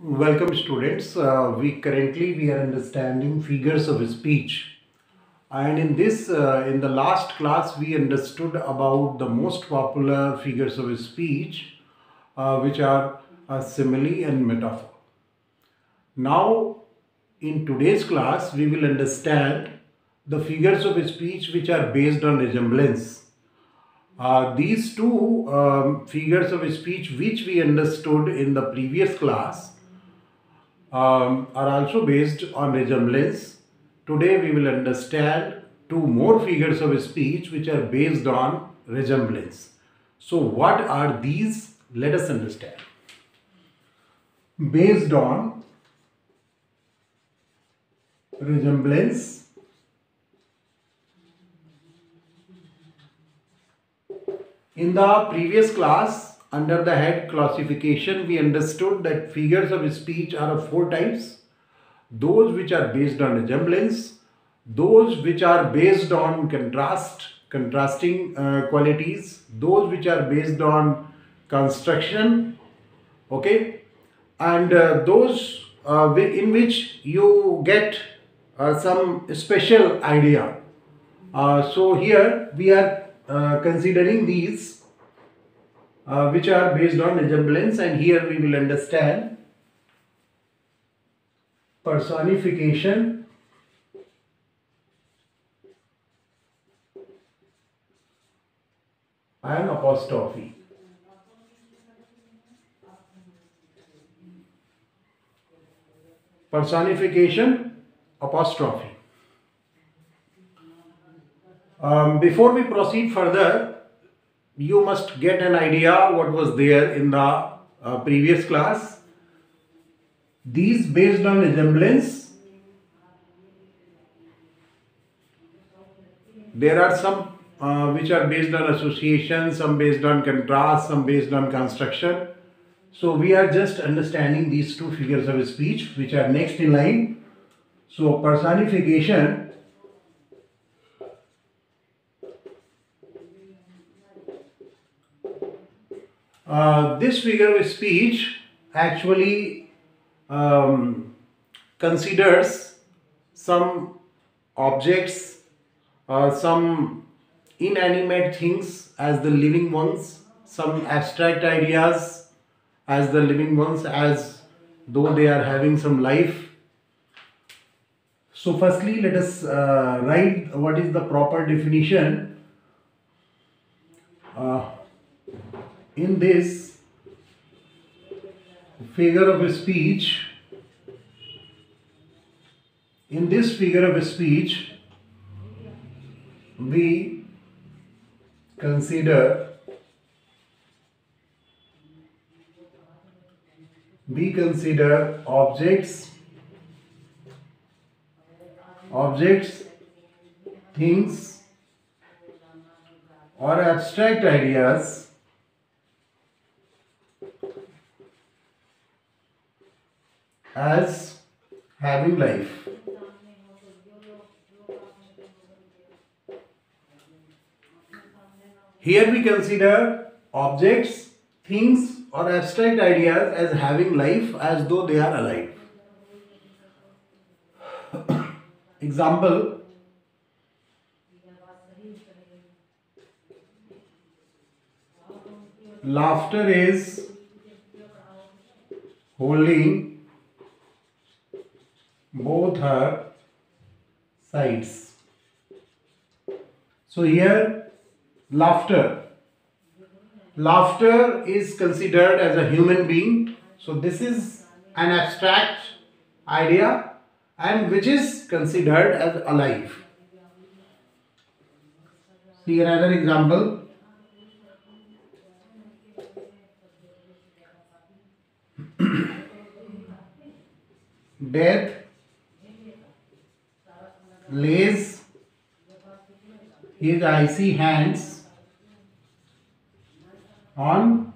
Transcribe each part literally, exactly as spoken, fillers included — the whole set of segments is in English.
Welcome students. Uh, we currently we are understanding figures of speech, and in this uh, in the last class we understood about the most popular figures of speech, uh, which are uh, simile and metaphor. Now in today's class we will understand the figures of speech which are based on resemblance. Uh, these two um, figures of speech which we understood in the previous class um, are also based on resemblance. Today we will understand two more figures of speech which are based on resemblance. So what are these? Let us understand. Based on resemblance, in the previous class under the head classification we understood that figures of speech are of four types: those which are based on resemblance, those which are based on contrast, contrasting uh, qualities, those which are based on construction, okay, and uh, those uh, in which you get uh, some special idea. Uh, so here we are uh, considering these uh, which are based on resemblance, and here we will understand personification and apostrophe. Personification, apostrophe. Um, before we proceed further, you must get an idea what was there in the uh, previous class. These based on resemblance, there are some uh, which are based on association, some based on contrast, some based on construction. So we are just understanding these two figures of speech which are next in line. So personification, uh, this figure of speech actually um, considers some objects, uh, some inanimate things as the living ones, some abstract ideas as the living ones, as though they are having some life. So firstly let us uh, write what is the proper definition. Uh, in this figure of speech, in this figure of speech we consider we consider objects objects things or abstract ideas as having life. Here we consider objects, things or abstract ideas as having life as though they are alive. Example: laughter is holding both her sides. So here laughter laughter is considered as a human being. So this is an abstract idea and which is considered as alive. See another example: death lays his icy hands on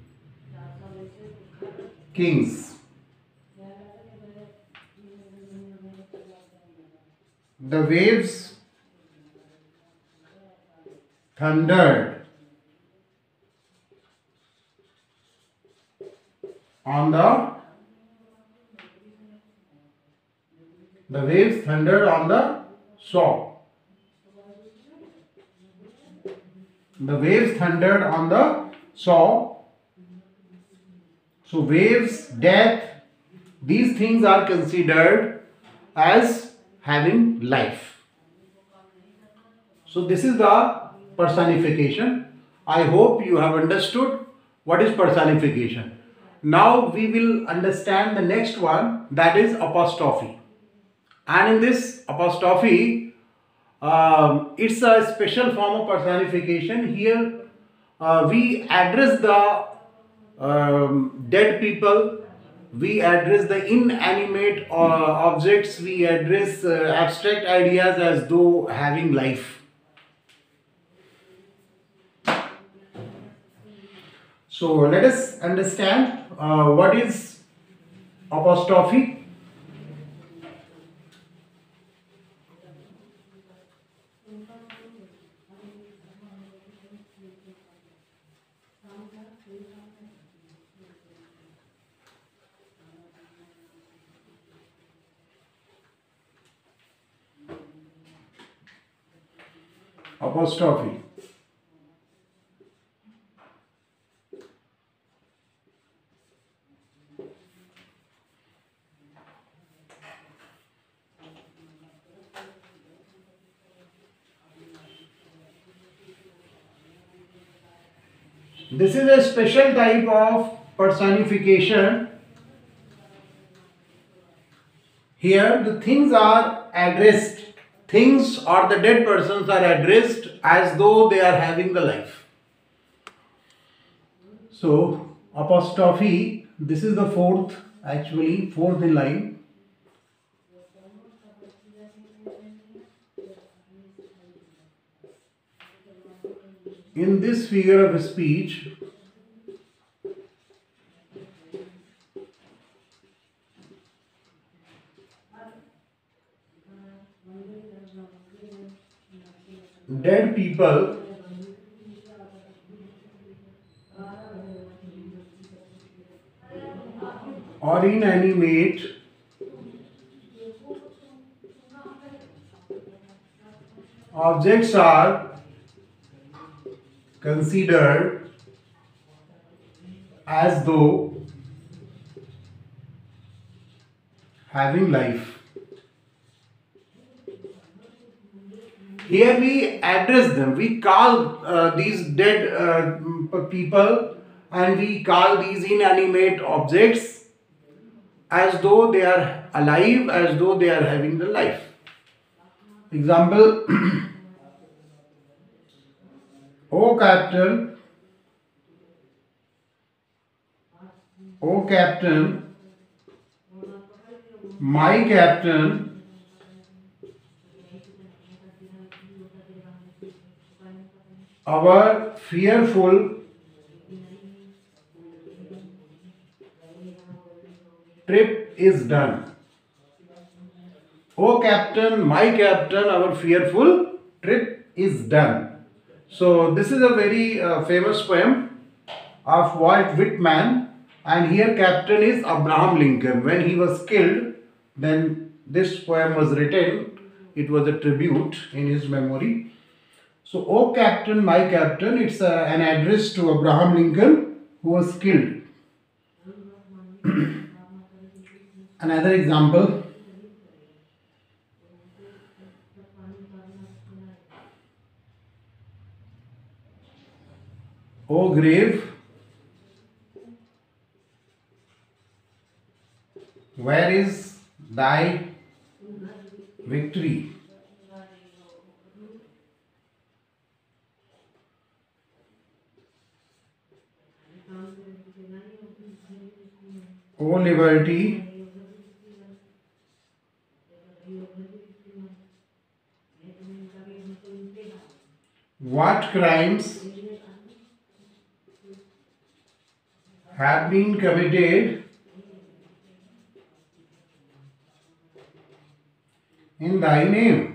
kings. The waves thundered on the The waves thundered on the shore. The waves thundered on the shore. So waves, death, these things are considered as having life. So this is the personification. I hope you have understood what is personification. Now we will understand the next one, that is apostrophe. And in this apostrophe, um, it's a special form of personification. Here uh, we address the um, dead people, we address the inanimate uh, objects, we address uh, abstract ideas as though having life. So let us understand uh, what is apostrophe. Apostrophe. This is a special type of personification. Here the things are addressed, things or the dead persons are addressed as though they are having the life. So apostrophe, this is the fourth, actually fourth in line. In this figure of speech, dead people or inanimate objects are considered as though having life. Here we address them, we call uh, these dead uh, people and we call these inanimate objects as though they are alive, as though they are having the life. Example, O Captain, O Captain, my Captain, our fearful trip is done. O Captain, my Captain, our fearful trip is done. So this is a very uh, famous poem of Walt Whitman, and here Captain is Abraham Lincoln. When he was killed, then this poem was written. It was a tribute in his memory. So, O Captain, my Captain, it's uh, an address to Abraham Lincoln who was killed. Another example. O grave, where is thy victory? O liberty, what crimes have been committed in thy name?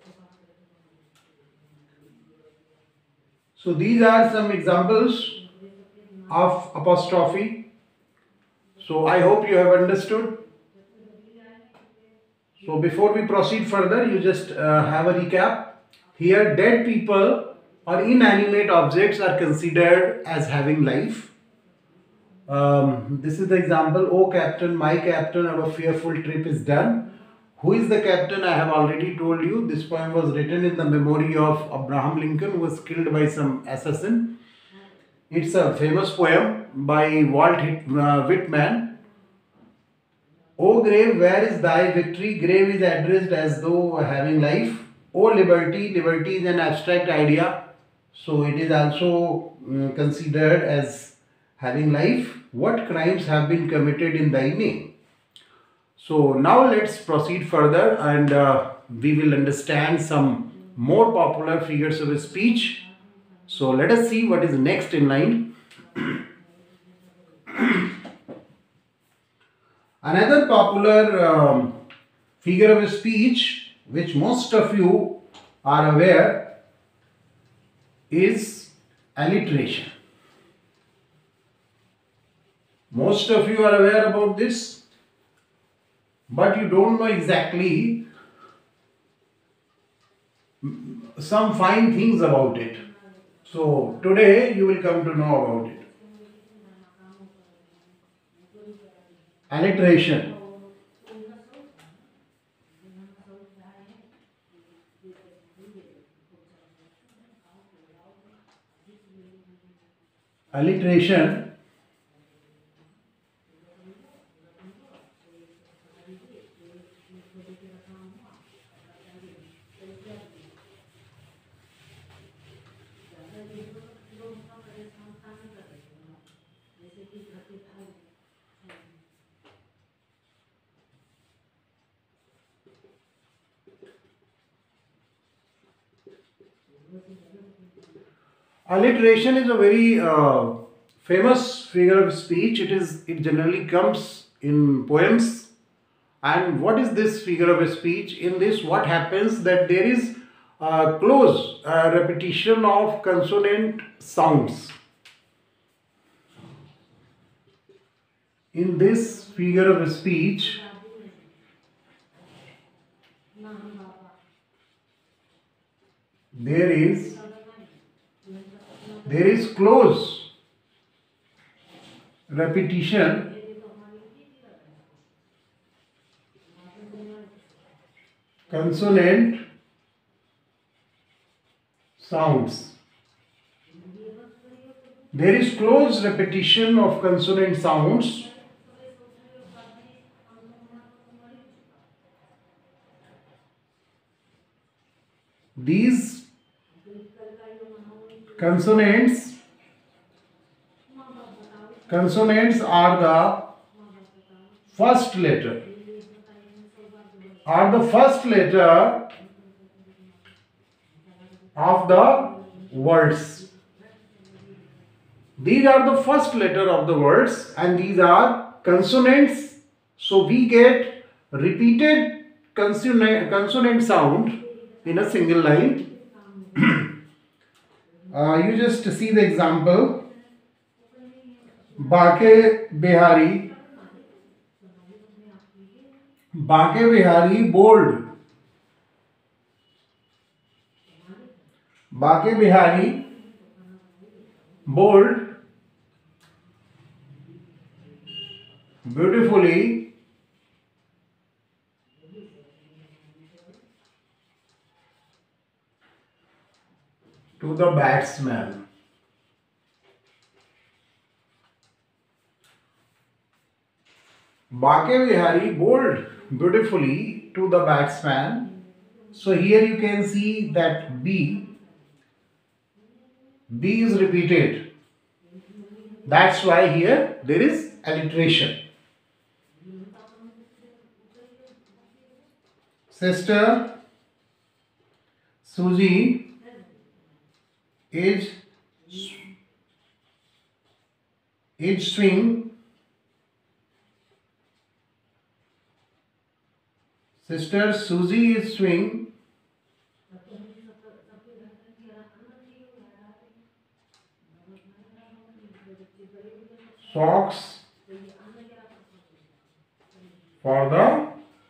So these are some examples of apostrophe. So I hope you have understood. So before we proceed further, you just uh, have a recap. Here, dead people or inanimate objects are considered as having life. Um, this is the example. Oh captain, my captain, our fearful trip is done. Who is the captain? I have already told you. This poem was written in the memory of Abraham Lincoln, who was killed by some assassin. It's a famous poem by Walt Whitman. O grave, where is thy victory? Grave is addressed as though having life. O liberty, liberty is an abstract idea. So it is also um, considered as having life. What crimes have been committed in thy name? So now let's proceed further, and uh, we will understand some more popular figures of speech. So let us see what is next in line. Another popular um, figure of speech which most of you are aware is alliteration. Most of you are aware about this, but you don't know exactly some fine things about it. So today you will come to know about it. Alliteration. Alliteration Alliteration is a very uh, famous figure of speech. It is. It generally comes in poems. And what is this figure of speech? In this, what happens that there is a close uh, repetition of consonant sounds. In this figure of speech, there is there is close repetition consonant sounds. There is close repetition of consonant sounds. These consonants consonants are the first letter are the first letter of the words. These are the first letter of the words, and these are consonants. So we get repeated consonant, consonant sound in a single line. uh, you just see the example. Baake Bihari. Baake Bihari, bold. Baake Bihari, bold, beautifully, to the batsman. Baake Bihari, bold, beautifully, to the batsman. So here you can see that B, B is repeated. That's why here there is alliteration. Sister Suji is is swing. Sister Susie is swing. socks for the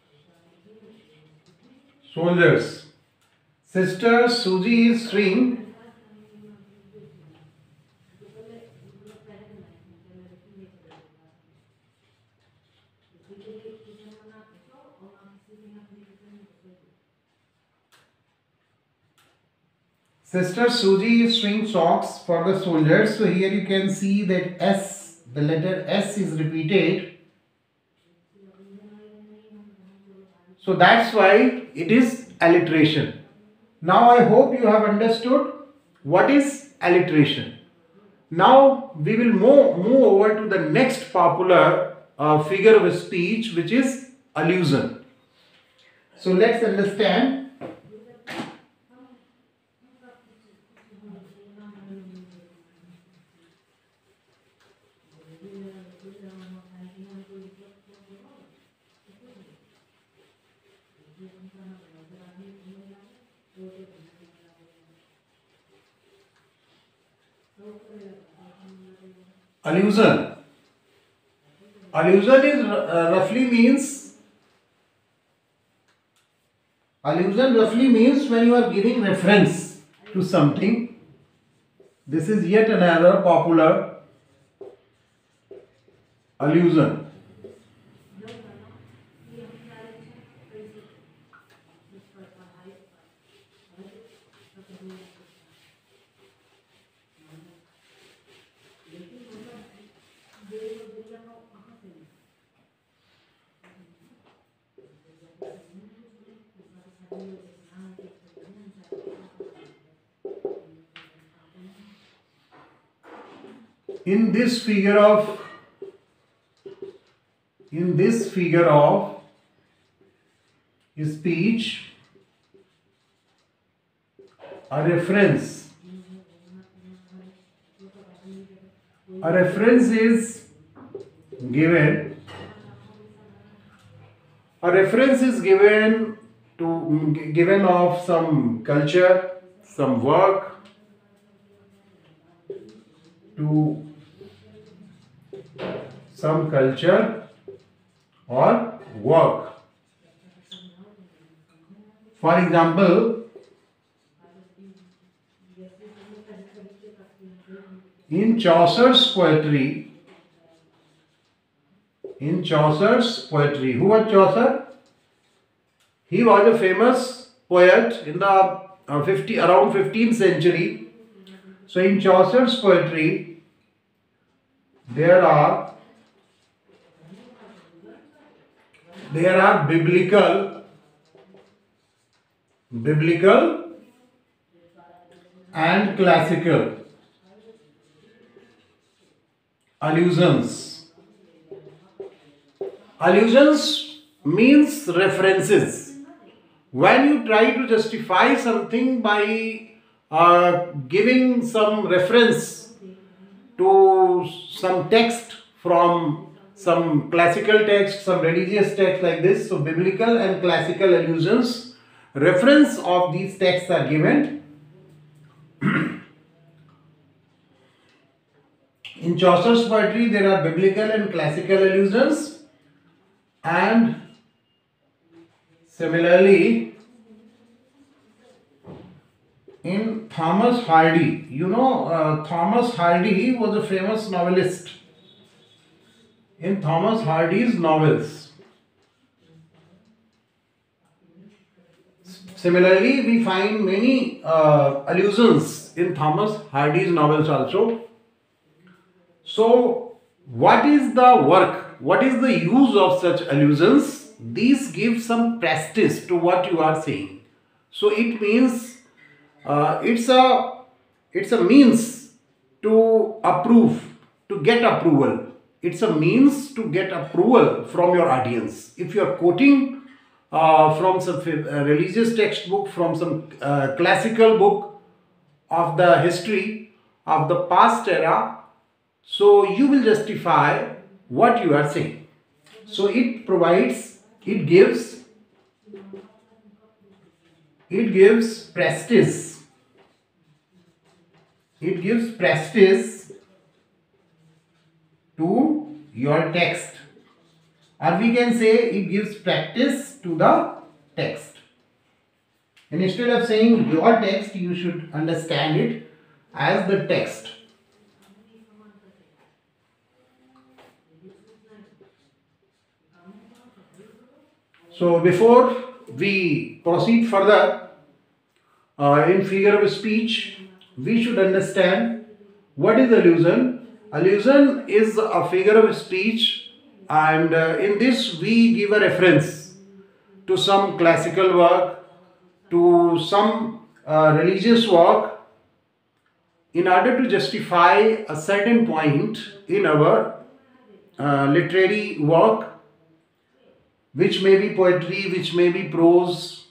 soldiers. Sister Suji is string Sister Suji is string socks for the soldiers. So here you can see that S, the letter S is repeated. So that's why it is alliteration. Now I hope you have understood what is alliteration. Now we will move, move over to the next popular uh, figure of speech, which is allusion. So let's understand. Allusion. Allusion is uh, roughly means allusion roughly means when you are giving reference to something. This is yet another popular allusion. In this figure of in this figure of speech, a reference a reference is given a reference is given to given of some culture, some work, to some culture or work. For example, in Chaucer's poetry, in Chaucer's poetry, who was Chaucer? He was a famous poet in the uh, fifty around fifteenth century. So in Chaucer's poetry, there are there are biblical biblical and classical allusions. Allusions means references. When you try to justify something by uh, giving some reference to some text from some classical text, some religious text like this, so biblical and classical allusions, reference of these texts are given. In Chaucer's poetry, there are biblical and classical allusions, and similarly in Thomas Hardy, you know, uh, Thomas Hardy was a famous novelist. In Thomas Hardy's novels, similarly, we find many uh, allusions in Thomas Hardy's novels also. So, what is the work? What is the use of such allusions? These give some prestige to what you are saying. So, it means uh, it's a it's a means to approve, to get approval. It's a means to get approval from your audience. If you are quoting uh, from some uh, religious textbook, from some uh, classical book of the history of the past era, so you will justify what you are saying. So it provides, it gives, it gives prestige. It gives prestige to your text, or we can say it gives practice to the text. And instead of saying your text, you should understand it as the text. So before we proceed further uh, in figure of speech, we should understand what is allusion. Allusion is a figure of speech, and uh, in this we give a reference to some classical work, to some uh, religious work, in order to justify a certain point in our uh, literary work, which may be poetry, which may be prose.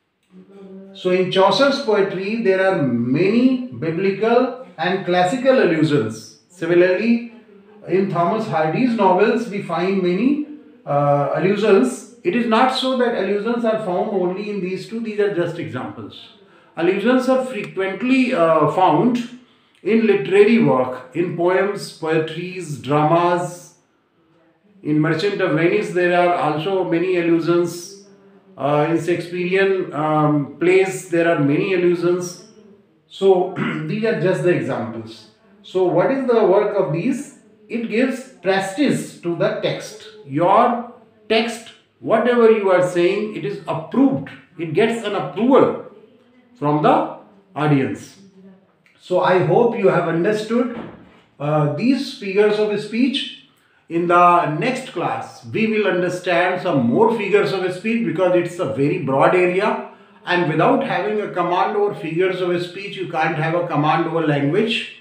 So in Chaucer's poetry, there are many biblical and classical allusions. Similarly, in Thomas Hardy's novels, we find many uh, allusions. It is not so that allusions are found only in these two, these are just examples. Allusions are frequently uh, found in literary work, in poems, poetries, dramas. In Merchant of Venice, there are also many allusions. Uh, in Shakespearean um, plays, there are many allusions. So, these are just the examples. So, what is the work of these? It gives prestige to the text. Your text, whatever you are saying, it is approved. It gets an approval from the audience. So, I hope you have understood uh, these figures of speech. In the next class, we will understand some more figures of speech, because it's a very broad area, and without having a command over figures of speech, you can't have a command over language.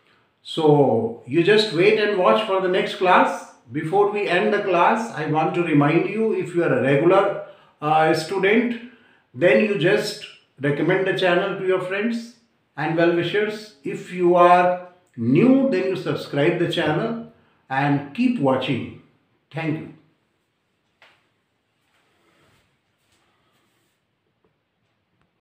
So you just wait and watch for the next class. Before we end the class, I want to remind you, if you are a regular uh, student, then you just recommend the channel to your friends and well-wishers. If you are new, then you subscribe the channel and keep watching. Thank you.